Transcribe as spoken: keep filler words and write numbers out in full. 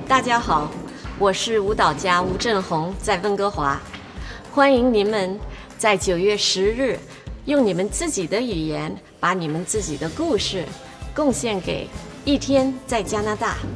大家好，我是舞蹈家吴振宏，在温哥华，欢迎你们在九月十日，用你们自己的语言，把你们自己的故事贡献给一天在加拿大。